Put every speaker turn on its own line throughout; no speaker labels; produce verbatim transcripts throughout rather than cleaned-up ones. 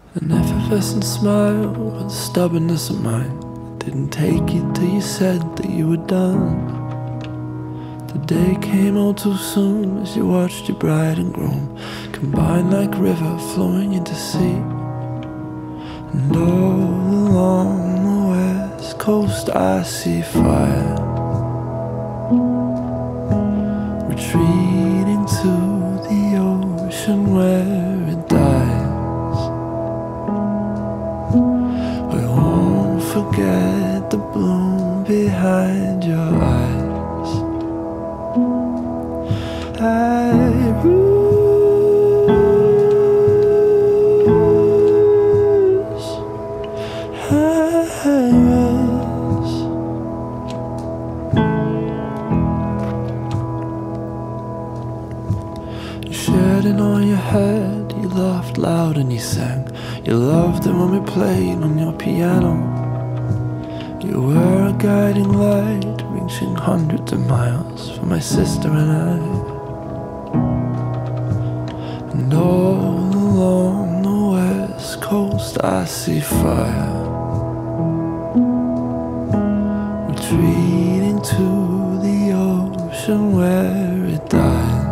An effervescent smile with the stubbornness of mine. Didn't take you till you said that you were done. The day came all too soon as you watched your bride and groom combine like river flowing into sea. And all along the west coast I see fire retreating to the ocean where it dies. We won't forget the bloom behind your eyes. I You shared it on your head, you laughed loud and you sang. You loved it when we played on your piano. You were a guiding light, reaching hundreds of miles for my sister and I. And all along the west coast I see fire retreating to the ocean where it dies.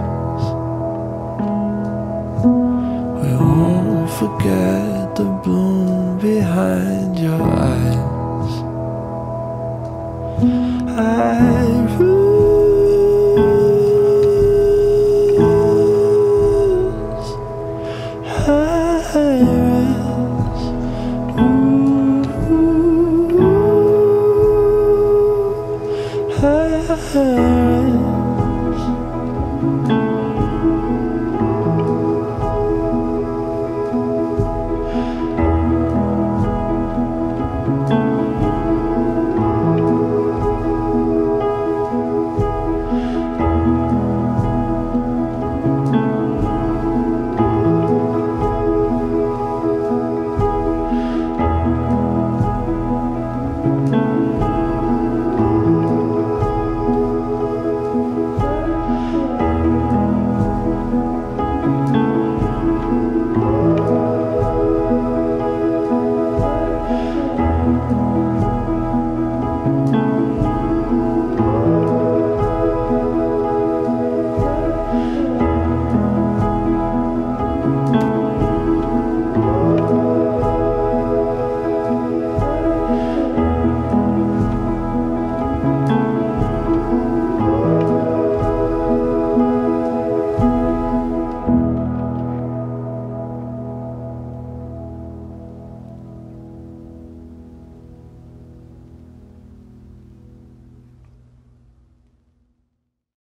We won't forget the bloom behind your eyes. I I